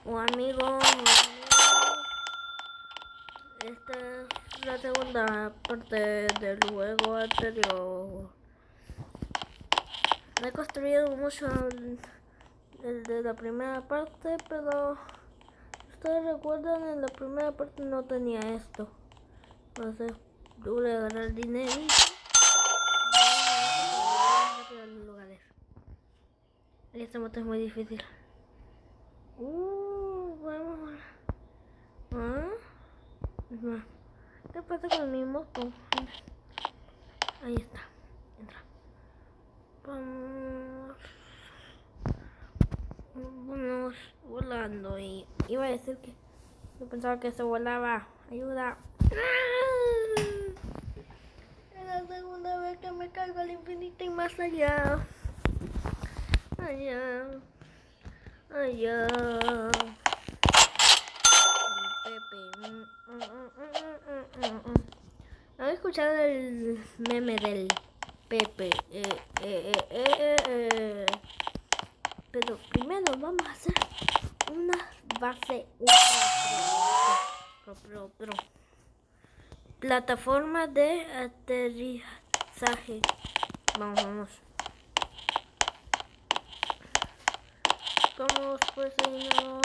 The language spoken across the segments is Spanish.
amigos, esta es la segunda parte del juego anterior. No he construido mucho el de la primera parte, pero si ustedes recuerdan, en la primera parte no tenía esto. Entonces tuve que agarrar dinero y los lugares. Y este moto es muy difícil. Vamos. ¿Qué pasa con mi moto? Ahí está. Entra. Vamos volando. Y iba a decir que yo pensaba que se volaba. Ayuda. Es la segunda vez que me caigo al infinito y más allá. Allá. ¿Has escuchado el meme del Pepe? Pero primero vamos a hacer una base ultra pro. Plataforma de aterrizaje. Vamos. Vamos pues no.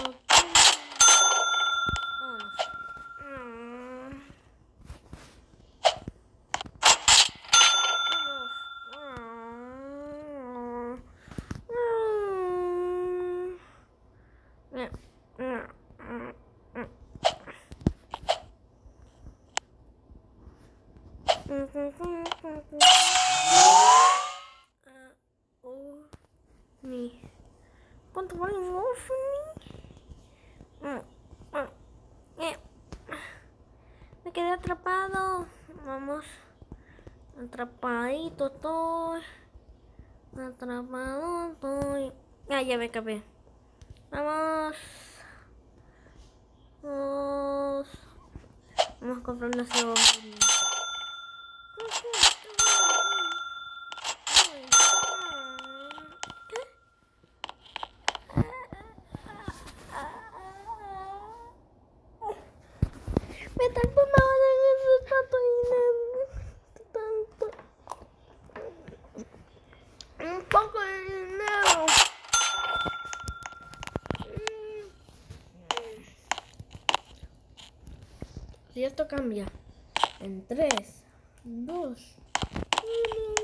¿Cuánto vale un ovni? Me quedé atrapado. Vamos. Atrapadito estoy. Atrapado estoy. Ya me acabé. Vamos. Vamos a comprar una ovni. Me tanto nada en ese tanto. Un poco de dinero. Si esto cambia en 3, 2, 1.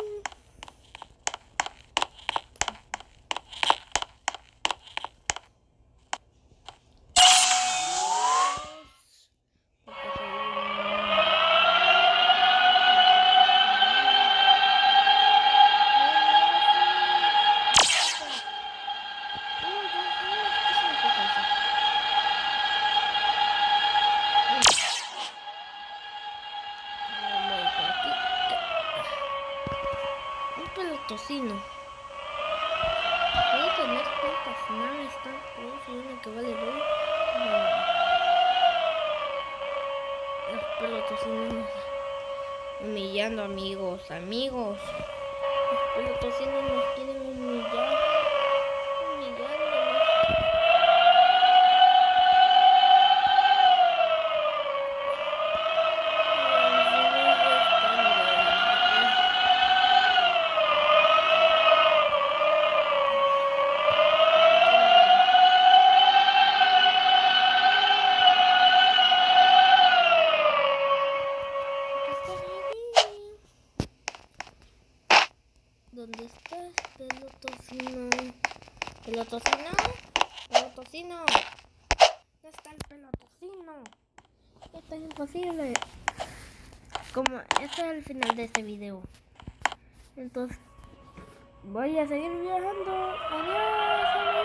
Tocino. Voy a tener tantas naves tan cosas y una que vale 2. Los pelotocinos humillando, amigos. Los pelotocinos nos quieren humillar. ¿Dónde estás, pelotocino? ¿Pelotocino? ¿Pelotocino? ¿Dónde está el pelotocino? Esto es imposible. Como este es el final de este video. Entonces voy a seguir viajando. Adiós.